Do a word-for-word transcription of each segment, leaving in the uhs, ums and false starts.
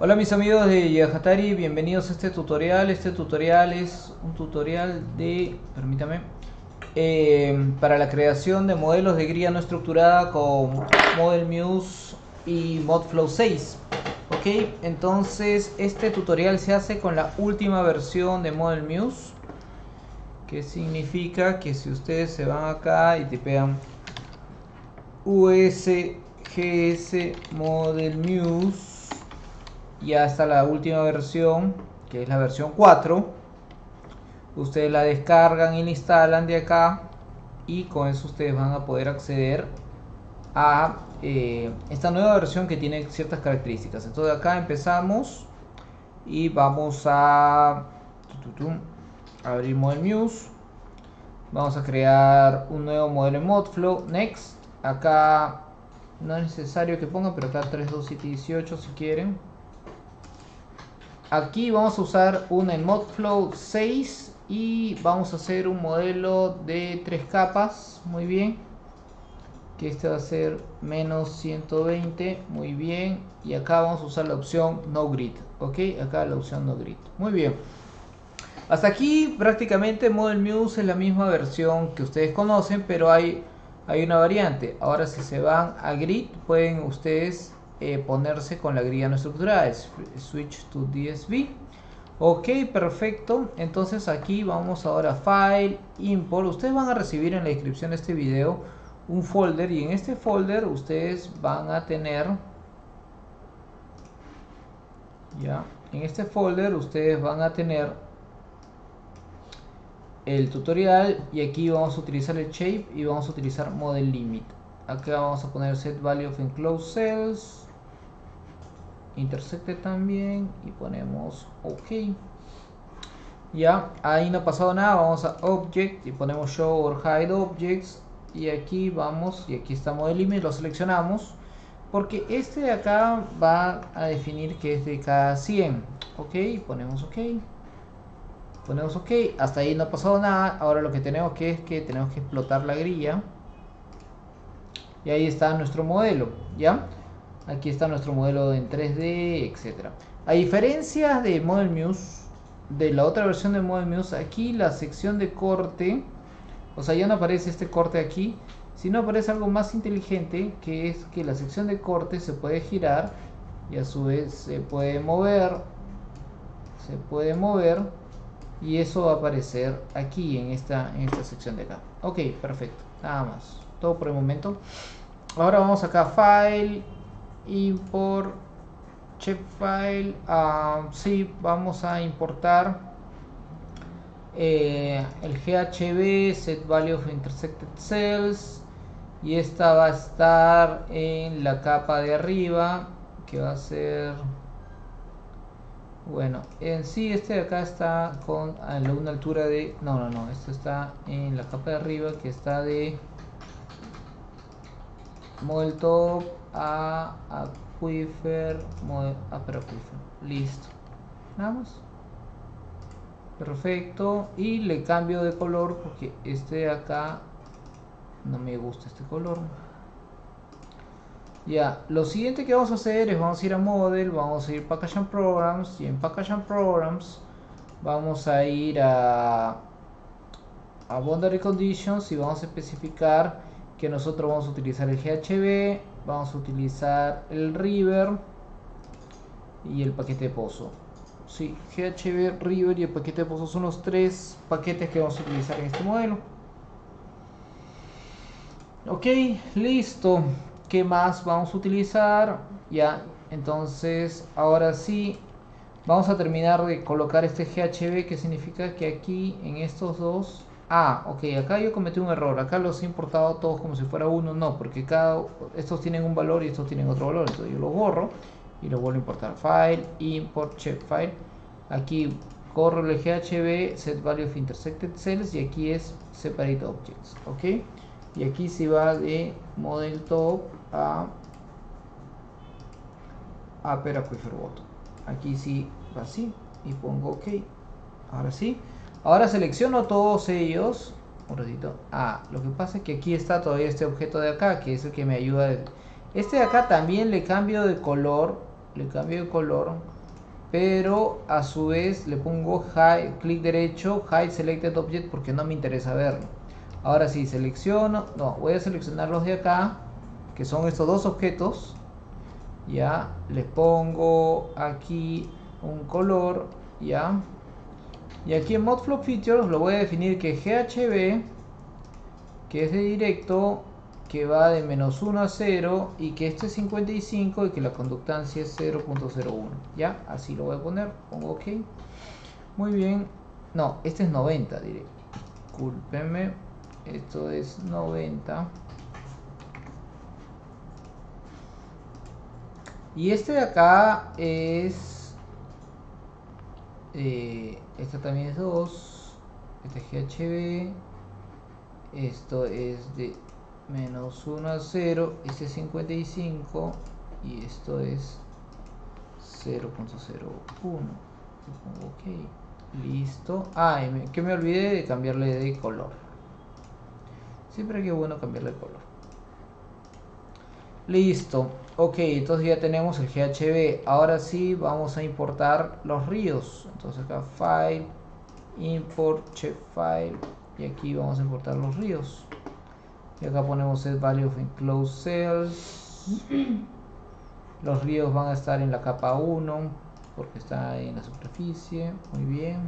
Hola mis amigos de Yahatari, bienvenidos a este tutorial. Este tutorial es un tutorial de, permítame, eh, para la creación de modelos de grilla no estructurada con ModelMuse y ModFlow seis. Ok, entonces este tutorial se hace con la última versión de ModelMuse, que significa que si ustedes se van acá y tipean usgs ModelMuse, y hasta la última versión, que es la versión cuatro, ustedes la descargan y la instalan de acá, y con eso ustedes van a poder acceder a eh, esta nueva versión que tiene ciertas características. Entonces acá empezamos y vamos a abrir ModelMuse. Vamos a crear un nuevo modelo en ModFlow. Next. Acá no es necesario que pongan, pero acá tres dos siete dieciocho si quieren. Aquí vamos a usar una en ModFlow seis y vamos a hacer un modelo de tres capas. Muy bien, que este va a ser menos ciento veinte. Muy bien, y acá vamos a usar la opción No Grid. Ok, acá la opción No Grid. Muy bien, hasta aquí prácticamente ModelMuse es la misma versión que ustedes conocen, pero hay, hay una variante. Ahora si se van a Grid pueden ustedes Eh, ponerse con la grilla no estructurada. Switch to D S V. Ok, perfecto. Entonces aquí vamos ahora a File, Import. Ustedes van a recibir en la descripción de este video un folder, y en este folder ustedes van a tener, ya, en este folder ustedes van a tener el tutorial, y aquí vamos a utilizar el shape y vamos a utilizar model limit. Acá vamos a poner set value of enclosed cells, intersecte también, y ponemos ok. Ya, ahí no ha pasado nada. Vamos a object y ponemos show or hide objects, y aquí vamos, y aquí está model limit, lo seleccionamos porque este de acá va a definir que es de cada cien. Ok, ponemos ok, ponemos ok. Hasta ahí no ha pasado nada. Ahora lo que tenemos que es que tenemos que explotar la grilla, y ahí está nuestro modelo. Ya, aquí está nuestro modelo en tres D, etcétera. A diferencia de ModelMuse, de la otra versión de ModelMuse, aquí la sección de corte, o sea, ya no aparece este corte aquí, sino aparece algo más inteligente, que es que la sección de corte se puede girar y a su vez se puede mover, se puede mover, y eso va a aparecer aquí en esta, en esta sección de acá. Ok, perfecto, nada más, todo por el momento. Ahora vamos acá, File, Import, Check File. Uh, sí, vamos a importar eh, el G H B, Set Value of Intersected Cells, y esta va a estar en la capa de arriba, que va a ser, bueno, en sí este de acá está con una altura de, no, no, no, esto está en la capa de arriba, que está de Model Top a Aquifer, model, ah, pero Aquifer, listo, nada más. Perfecto, y le cambio de color porque este de acá no me gusta este color. Ya, lo siguiente que vamos a hacer es vamos a ir a Model, vamos a ir Package and Programs, y en Package and Programs vamos a ir a, a Boundary Conditions, y vamos a especificar que nosotros vamos a utilizar el G H B, vamos a utilizar el River y el paquete de pozo. Sí, G H B, River y el paquete de pozo son los tres paquetes que vamos a utilizar en este modelo. Ok, listo. ¿Qué más vamos a utilizar? Ya, entonces ahora sí vamos a terminar de colocar este G H B, que significa que aquí en estos dos, ah, ok, acá yo cometí un error. Acá los he importado todos como si fuera uno. No, porque cada estos tienen un valor y estos tienen otro valor. Entonces yo los borro y los vuelvo a importar. File, Import, Check File. Aquí corro el G H B, Set Value of Intersected Cells, y aquí es Separate Objects. Ok, y aquí se va de Model Top a Upper Aquifer Bottom. Aquí sí va así y pongo ok. Ahora sí, ahora selecciono todos ellos. Un ratito. Ah, lo que pasa es que aquí está todavía este objeto de acá, que es el que me ayuda. Este de acá también le cambio de color le cambio de color, pero a su vez le pongo hide, clic derecho, hide selected object, porque no me interesa verlo. Ahora sí, selecciono, no, voy a seleccionar los de acá, que son estos dos objetos. Ya, les pongo aquí un color, ya. Y aquí en Mod Flow Features lo voy a definir que G H B, que es de directo, que va de menos uno a cero, y que este es cincuenta y cinco y que la conductancia es cero punto cero uno. Ya, así lo voy a poner, pongo OK. Muy bien, no, este es noventa, diré. Discúlpenme, esto es noventa. Y este de acá es... Eh, esta también es dos. Este es G H B. Esto es de menos uno a cero. Este es cincuenta y cinco. Y esto es cero punto cero uno. Ok. Listo. Ah, que me olvidé de cambiarle de color. Siempre que es bueno cambiarle de color. Listo. Ok, entonces ya tenemos el G H B. Ahora sí vamos a importar los ríos. Entonces acá File, Import, Check File. Y aquí vamos a importar los ríos. Y acá ponemos Set Value of Enclosed Cells. Los ríos van a estar en la capa uno, porque está en la superficie. Muy bien.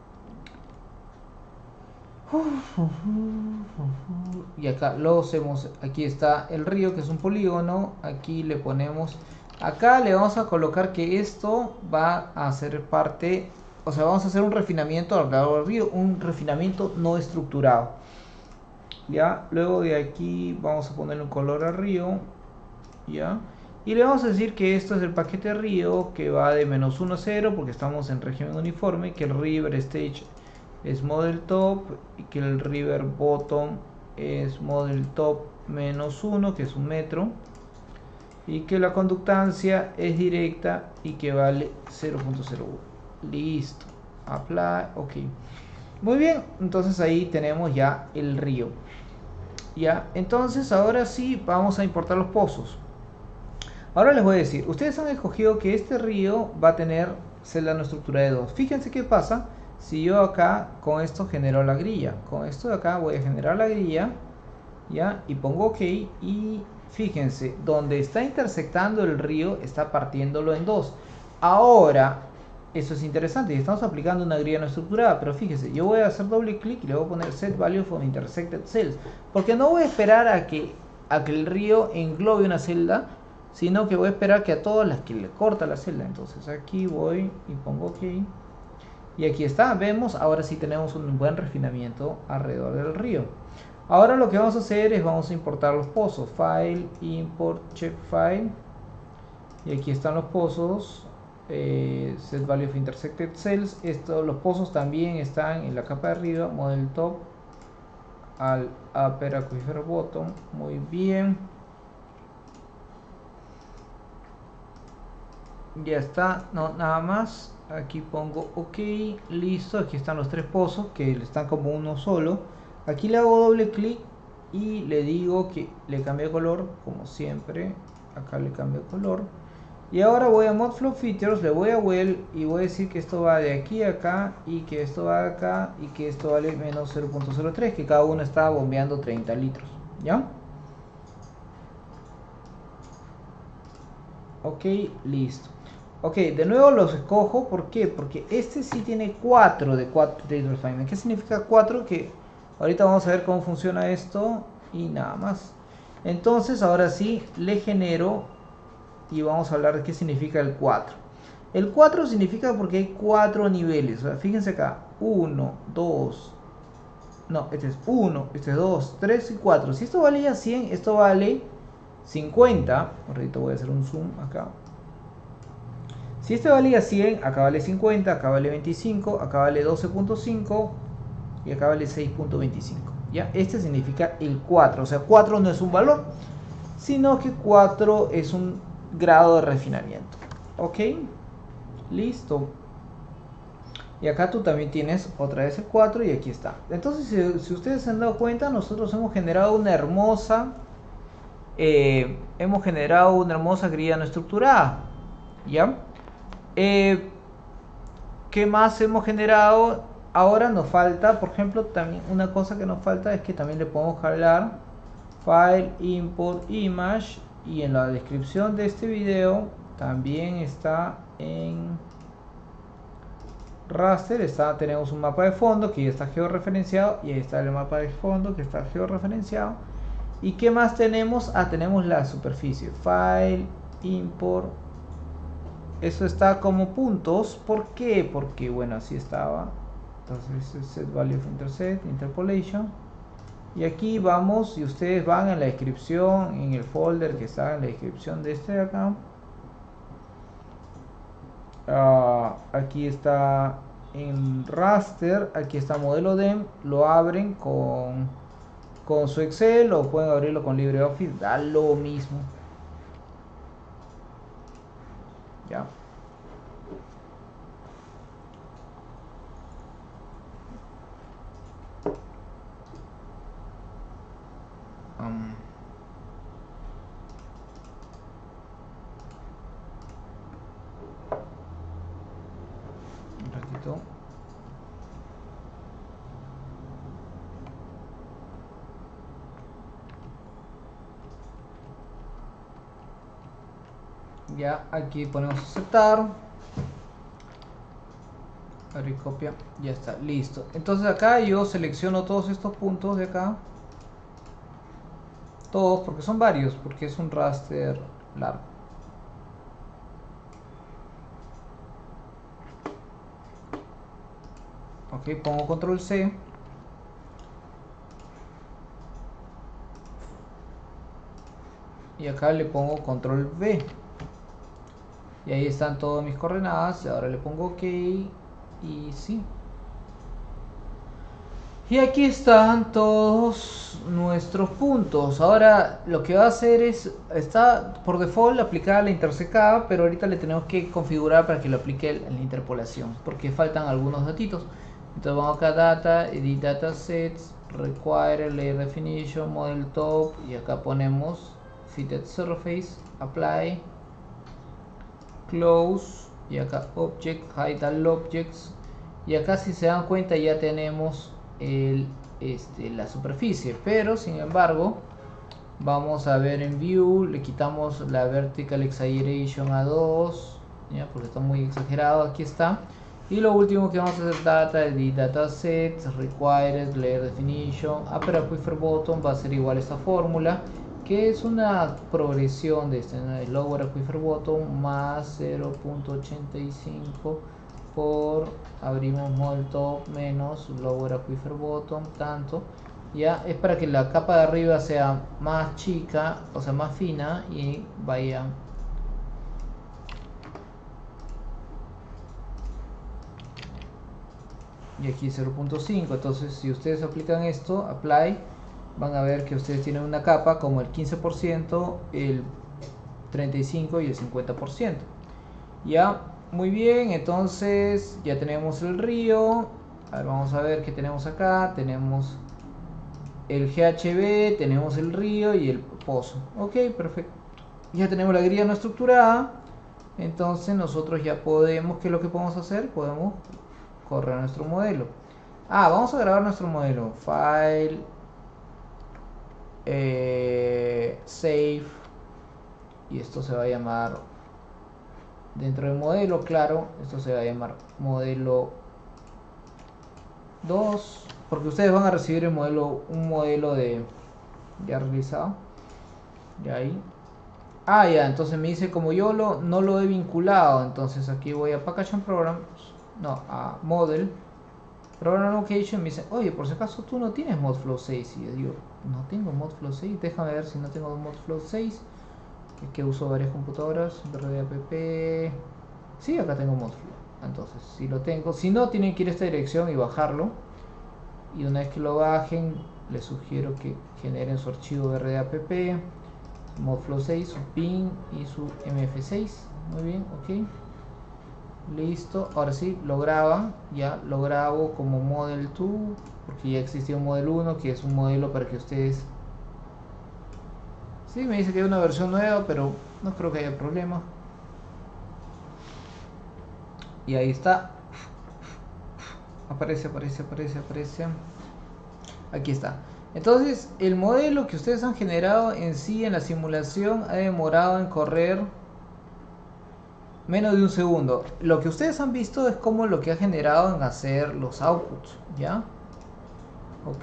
Y acá lo hacemos. Aquí está el río, que es un polígono. Aquí le ponemos, acá le vamos a colocar que esto va a ser parte, o sea, vamos a hacer un refinamiento al lado del río, un refinamiento no estructurado. Ya, luego de aquí vamos a ponerle un color al río. Ya, y le vamos a decir que esto es el paquete río, que va de menos uno a cero, porque estamos en régimen uniforme, que el river stage es model top, y que el river bottom es model top menos uno, que es un metro, y que la conductancia es directa y que vale cero punto cero uno. Listo, apply, ok. Muy bien, entonces ahí tenemos ya el río. Ya, entonces ahora sí vamos a importar los pozos. Ahora les voy a decir, ustedes han escogido que este río va a tener celda no estructurada de dos. Fíjense qué pasa si yo acá con esto genero la grilla. Con esto de acá voy a generar la grilla, ya, y pongo OK. Y fíjense, donde está intersectando el río está partiéndolo en dos. Ahora, eso es interesante, y estamos aplicando una grilla no estructurada, pero fíjense, yo voy a hacer doble clic y le voy a poner Set Value from Intersected Cells, porque no voy a esperar a que, a que el río englobe una celda, sino que voy a esperar que a todas las que le corta la celda. Entonces aquí voy y pongo OK. Y aquí está, vemos, ahora sí tenemos un buen refinamiento alrededor del río. Ahora lo que vamos a hacer es vamos a importar los pozos. File, Import, Check File. Y aquí están los pozos. Eh, Set Value of Intersected Cells. Esto, los pozos también están en la capa de arriba. Model Top al Upper Aquifer Bottom. Muy bien. Ya está, no, nada más. Aquí pongo OK, listo. Aquí están los tres pozos que están como uno solo. Aquí le hago doble clic y le digo que le cambie de color, como siempre. Acá le cambio de color. Y ahora voy a Mod Flow Features, le voy a Well y voy a decir que esto va de aquí a acá y que esto va de acá y que esto vale menos cero punto cero tres, que cada uno está bombeando treinta litros. ¿Ya? Ok, listo. Ok, de nuevo los escojo. ¿Por qué? Porque este sí tiene cuatro de cuatro Data Refinement. ¿Qué significa cuatro? Que ahorita vamos a ver cómo funciona esto y nada más. Entonces ahora sí le genero y vamos a hablar de qué significa el cuatro. El cuatro significa porque hay cuatro niveles. O sea, fíjense acá, uno, dos, no, este es uno, este es dos, tres y cuatro. Si esto valía cien, esto vale cincuenta. Ahorita voy a hacer un zoom acá. Si este valía cien, acá vale cincuenta, acá vale veinticinco, acá vale doce punto cinco y acá vale seis punto veinticinco. ¿Ya? Este significa el cuatro. O sea, cuatro no es un valor, sino que cuatro es un grado de refinamiento. Ok, listo. Y acá tú también tienes otra vez el cuatro y aquí está. Entonces, si, si ustedes se han dado cuenta, nosotros hemos generado una hermosa eh, hemos generado una hermosa grilla no estructurada. ¿Ya? Eh, ¿Qué más hemos generado? Ahora nos falta, por ejemplo, también una cosa que nos falta es que también le podemos jalar file import image, y en la descripción de este video también está en raster, está, tenemos un mapa de fondo que ya está georreferenciado, y ahí está el mapa de fondo que está georreferenciado. ¿Y qué más tenemos? Ah, tenemos la superficie, file import, eso está como puntos. ¿Por qué? Porque bueno, así estaba. Entonces set value of intercept, interpolation, y aquí vamos, y ustedes van en la descripción, en el folder que está en la descripción de este de acá. Uh, aquí está en raster, aquí está modelo dem, lo abren con, con su Excel, o pueden abrirlo con LibreOffice, da lo mismo. Ya. Um, un ratito. Ya, aquí ponemos aceptar. Abrir copia, ya está, listo. Entonces acá yo selecciono todos estos puntos de acá. Todos, porque son varios, porque es un raster largo. Ok, pongo control C. Y acá le pongo control V. Y ahí están todas mis coordenadas. Ahora le pongo OK. Y sí. Y aquí están todos nuestros puntos. Ahora lo que va a hacer es, está por default aplicada la intersecada, pero ahorita le tenemos que configurar para que lo aplique en la interpolación, porque faltan algunos datitos. Entonces vamos acá, data, edit datasets, require layer definition, model top, y acá ponemos fitted surface, apply, close, y acá object, hide all objects. Y acá, si se dan cuenta, ya tenemos el, este, la superficie, pero sin embargo vamos a ver en view, le quitamos la vertical exaggeration a dos, ¿ya? Porque está muy exagerado. Aquí está. Y lo último que vamos a hacer, data, edit datasets, required layer definition, upper aquifer bottom va a ser igual a esta fórmula, que es una progresión de este, ¿no? Lower aquifer bottom más cero punto ochenta y cinco por, abrimos model top, menos lower aquifer bottom, tanto. Ya es para que la capa de arriba sea más chica, o sea más fina, y vaya y aquí cero punto cinco. Entonces si ustedes aplican esto, apply, van a ver que ustedes tienen una capa como el quince por ciento, el treinta y cinco por ciento y el cincuenta por ciento. Ya, muy bien. Entonces ya tenemos el río. A ver, vamos a ver qué tenemos acá. Tenemos el G H B, tenemos el río y el pozo. Ok, perfecto. Ya tenemos la grilla no estructurada. Entonces nosotros ya podemos, ¿qué es lo que podemos hacer? Podemos correr nuestro modelo. Ah, vamos a grabar nuestro modelo. File, eh, save, y esto se va a llamar, dentro del modelo, claro, esto se va a llamar modelo dos, porque ustedes van a recibir el modelo, un modelo de ya realizado. De ahí. Ah, ya, entonces me dice, como yo lo, no lo he vinculado, entonces aquí voy a Package and Programs, no, a Model, Program Location, me dice, oye, por si acaso tú no tienes ModFlow seis, y yo digo, no tengo ModFlow seis, déjame ver si no tengo ModFlow seis, es que uso varias computadoras, R D app, sí, acá tengo ModFlow, entonces si lo tengo, si no, tienen que ir a esta dirección y bajarlo, y una vez que lo bajen, les sugiero que generen su archivo R D app, ModFlow seis, su pin y su M F seis. Muy bien, ok. Listo. Ahora sí, lo graba. Ya lo grabo como Model dos, porque ya existía un Model uno, que es un modelo para que ustedes... Sí, me dice que hay una versión nueva, pero no creo que haya problema. y ahí está. Aparece, aparece, aparece, aparece. Aquí está. Entonces, el modelo que ustedes han generado en sí en la simulación ha demorado en correr menos de un segundo. Lo que ustedes han visto es como lo que ha generado en hacer los outputs, ¿ya? Ok.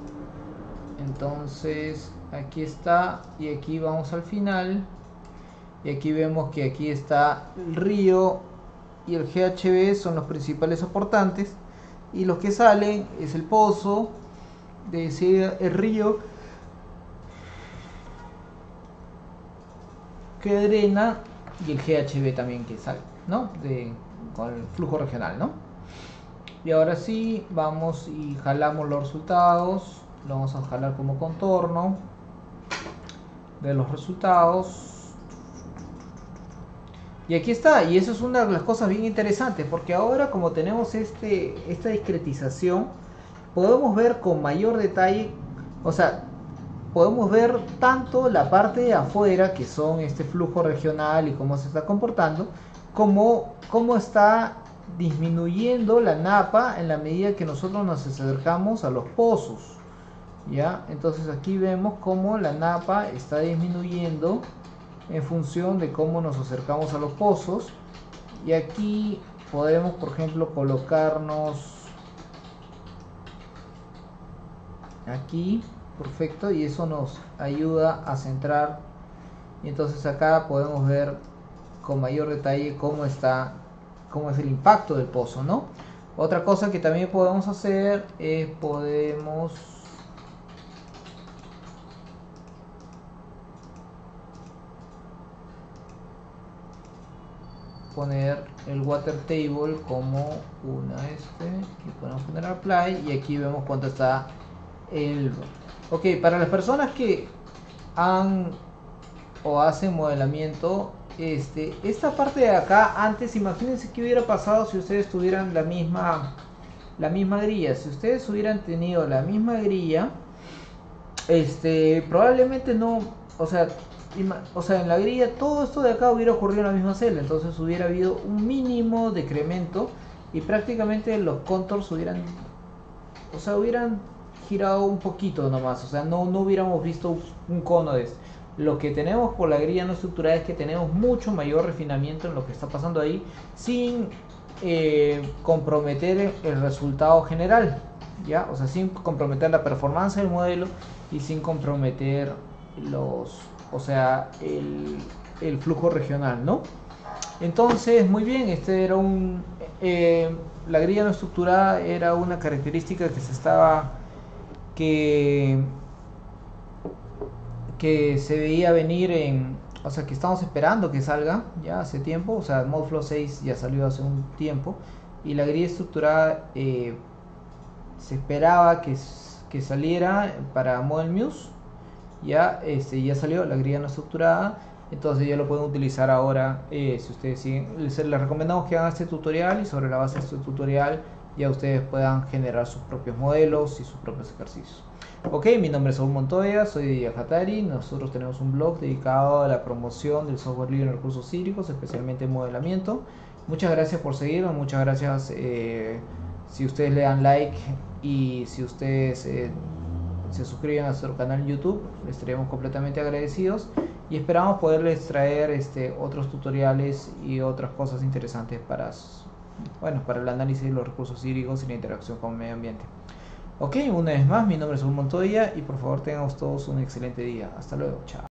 Entonces, aquí está. Y aquí vamos al final. Y aquí vemos que aquí está el río y el G H B son los principales soportantes. Y los que salen es el pozo, de ese, el río que drena y el G H B también que sale, ¿no? De, con el flujo regional, ¿no? Y ahora sí, vamos y jalamos los resultados. Lo vamos a jalar como contorno de los resultados. Y aquí está, y eso es una de las cosas bien interesantes, porque ahora como tenemos este, esta discretización, podemos ver con mayor detalle, o sea, podemos ver tanto la parte de afuera, que son este flujo regional y cómo se está comportando, como cómo está disminuyendo la napa en la medida que nosotros nos acercamos a los pozos, ¿ya? Entonces aquí vemos cómo la napa está disminuyendo en función de cómo nos acercamos a los pozos. Y aquí podemos, por ejemplo, colocarnos aquí, perfecto, y eso nos ayuda a centrar. Y entonces acá podemos ver con mayor detalle cómo está, cómo es el impacto del pozo, ¿no? Otra cosa que también podemos hacer es podemos poner el water table como una este, y podemos poner apply, y aquí vemos cuánto está el... Ok, para las personas que han o hacen modelamiento, este, esta parte de acá, antes, imagínense qué hubiera pasado si ustedes tuvieran la misma la misma grilla. Si ustedes hubieran tenido la misma grilla, este, probablemente no, o sea, o sea, en la grilla todo esto de acá hubiera ocurrido en la misma celda, entonces hubiera habido un mínimo decremento y prácticamente los contours hubieran, o sea, hubieran girado un poquito nomás, o sea, no, no hubiéramos visto un cono de esto. Lo que tenemos por la grilla no estructurada es que tenemos mucho mayor refinamiento en lo que está pasando ahí, sin eh, comprometer el resultado general, ¿ya? O sea, sin comprometer la performance del modelo y sin comprometer los, o sea, el, el flujo regional, ¿no? Entonces, muy bien, este era un, eh, la grilla no estructurada era una característica que se estaba, que, que se veía venir en, o sea, que estamos esperando que salga ya hace tiempo, o sea, Modflow seis ya salió hace un tiempo, y la grilla estructurada eh, se esperaba que, que saliera para ModelMuse, ya, este, ya salió la grilla no estructurada, entonces ya lo pueden utilizar ahora. Eh, si ustedes siguen, les, les recomendamos que hagan este tutorial y sobre la base de este tutorial ya ustedes puedan generar sus propios modelos y sus propios ejercicios. Ok, mi nombre es Saúl Montoya, soy de Yahatari. Nosotros tenemos un blog dedicado a la promoción del software libre en recursos hídricos, especialmente en modelamiento. Muchas gracias por seguirnos, muchas gracias eh, si ustedes le dan like y si ustedes eh, se suscriben a nuestro canal en YouTube, les estaremos completamente agradecidos y esperamos poderles traer este, otros tutoriales y otras cosas interesantes para, bueno, para el análisis de los recursos hídricos y la interacción con el medio ambiente. Ok, una vez más, mi nombre es Saúl Montoya y por favor tengan todos un excelente día. Hasta luego, chao.